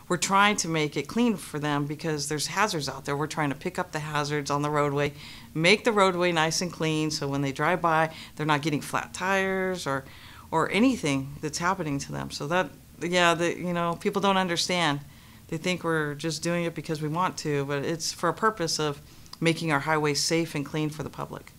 we're trying to make it clean for them because there's hazards out there. We're trying to pick up the hazards on the roadway, make the roadway nice and clean so when they drive by, they're not getting flat tires or anything that's happening to them. So that, yeah, people don't understand. They think we're just doing it because we want to, but it's for a purpose of making our highways safe and clean for the public.